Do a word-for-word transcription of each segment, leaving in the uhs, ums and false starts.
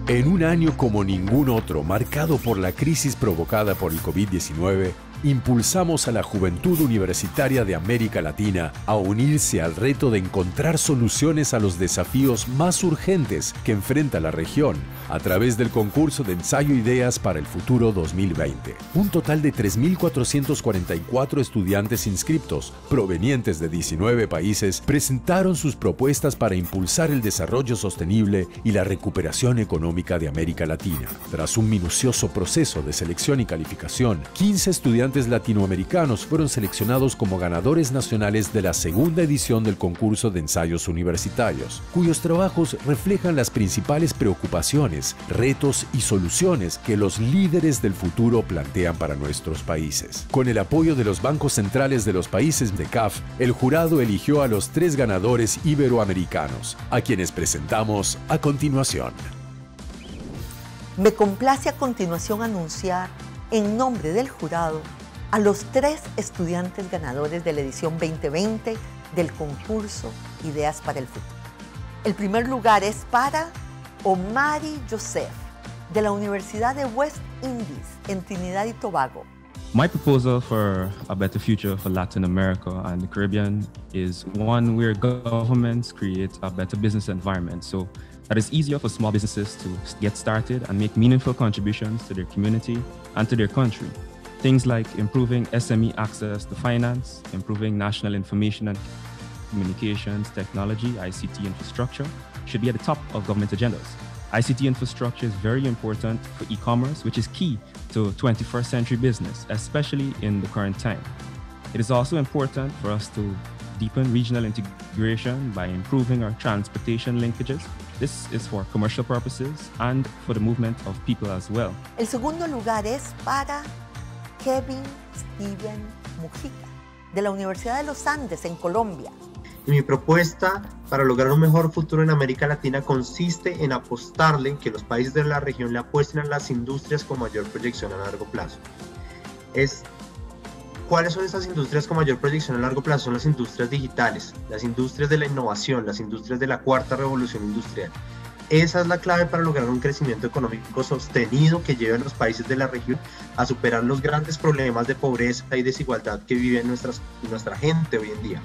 En un año como ningún otro, marcado por la crisis provocada por el COVID diecinueve, impulsamos a la juventud universitaria de América Latina a unirse al reto de encontrar soluciones a los desafíos más urgentes que enfrenta la región a través del concurso de ensayo Ideas para el Futuro dos mil veinte. Un total de tres mil cuatrocientos cuarenta y cuatro estudiantes inscriptos, provenientes de diecinueve países, presentaron sus propuestas para impulsar el desarrollo sostenible y la recuperación económica de América Latina. Tras un minucioso proceso de selección y calificación, quince estudiantes latinoamericanos fueron seleccionados como ganadores nacionales de la segunda edición del concurso de ensayos universitarios, cuyos trabajos reflejan las principales preocupaciones, retos y soluciones que los líderes del futuro plantean para nuestros países. Con el apoyo de los bancos centrales de los países de C A F, el jurado eligió a los tres ganadores iberoamericanos, a quienes presentamos a continuación. Me complace a continuación anunciar, en nombre del jurado, a los tres estudiantes ganadores de la edición veinte veinte del concurso Ideas para el Futuro. El primer lugar es para Omari Joseph, de la Universidad de West Indies, en Trinidad y Tobago. My proposal for a better future for Latin America and the Caribbean is one where governments create a better business environment so that it's easier for small businesses to get started and make meaningful contributions to their community and to their country. Things like improving S M E access to finance, improving national information and communications technology, I C T infrastructure, should be at the top of government agendas. I C T infrastructure is very important for e-commerce, which is key to twenty-first century business, especially in the current time. It is also important for us to deepen regional integration by improving our transportation linkages. This is for commercial purposes and for the movement of people as well. El segundo lugar es para Kevin Steven Mujica, de la Universidad de los Andes, en Colombia. Y mi propuesta para lograr un mejor futuro en América Latina consiste en apostarle en que los países de la región le apuesten a las industrias con mayor proyección a largo plazo. Es, ¿Cuáles son estas industrias con mayor proyección a largo plazo? Son las industrias digitales, las industrias de la innovación, las industrias de la cuarta revolución industrial. Esa es la clave para lograr un crecimiento económico sostenido que lleve a los países de la región a superar los grandes problemas de pobreza y desigualdad que vive nuestras, nuestra gente hoy en día.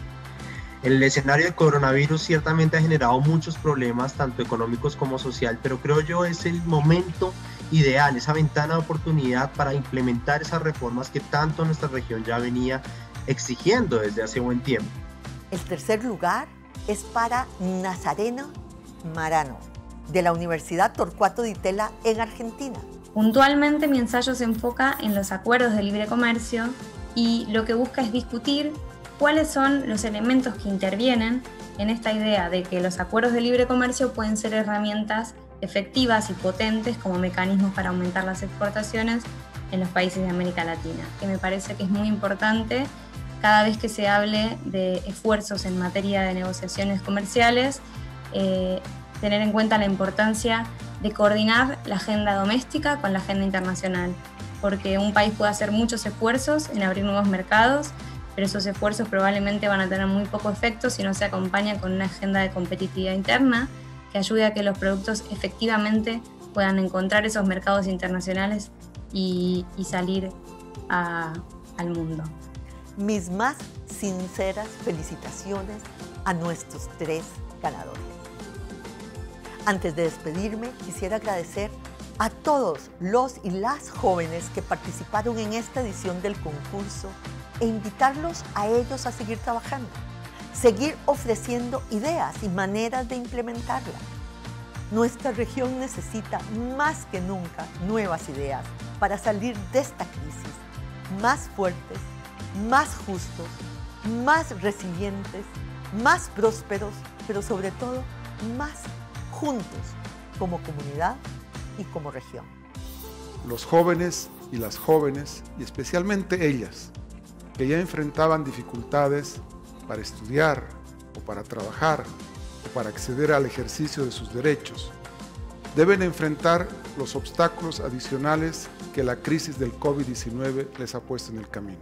El escenario de coronavirus ciertamente ha generado muchos problemas, tanto económicos como social, pero creo yo es el momento ideal, esa ventana de oportunidad para implementar esas reformas que tanto nuestra región ya venía exigiendo desde hace buen tiempo. El tercer lugar es para Nazareno Marano, de la Universidad Torcuato Di Tella en Argentina. Puntualmente mi ensayo se enfoca en los acuerdos de libre comercio y lo que busca es discutir cuáles son los elementos que intervienen en esta idea de que los acuerdos de libre comercio pueden ser herramientas efectivas y potentes como mecanismos para aumentar las exportaciones en los países de América Latina, que me parece que es muy importante cada vez que se hable de esfuerzos en materia de negociaciones comerciales, eh, tener en cuenta la importancia de coordinar la agenda doméstica con la agenda internacional, porque un país puede hacer muchos esfuerzos en abrir nuevos mercados, pero esos esfuerzos probablemente van a tener muy poco efecto si no se acompaña con una agenda de competitividad interna que ayude a que los productos efectivamente puedan encontrar esos mercados internacionales y, y salir a, al mundo. Mis más sinceras felicitaciones a nuestros tres ganadores. Antes de despedirme, quisiera agradecer a todos los y las jóvenes que participaron en esta edición del concurso e invitarlos a ellos a seguir trabajando, seguir ofreciendo ideas y maneras de implementarlas. Nuestra región necesita más que nunca nuevas ideas para salir de esta crisis, más fuertes, más justos, más resilientes, más prósperos, pero sobre todo más juntos como comunidad y como región. Los jóvenes y las jóvenes, y especialmente ellas, que ya enfrentaban dificultades para estudiar o para trabajar o para acceder al ejercicio de sus derechos, deben enfrentar los obstáculos adicionales que la crisis del COVID diecinueve les ha puesto en el camino.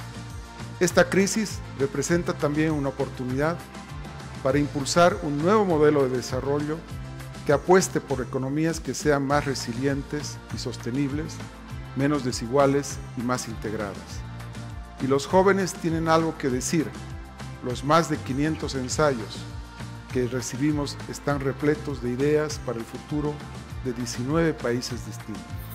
Esta crisis representa también una oportunidad para impulsar un nuevo modelo de desarrollo que apueste por economías que sean más resilientes y sostenibles, menos desiguales y más integradas. Y los jóvenes tienen algo que decir. Los más de quinientos ensayos que recibimos están repletos de ideas para el futuro de diecinueve países distintos.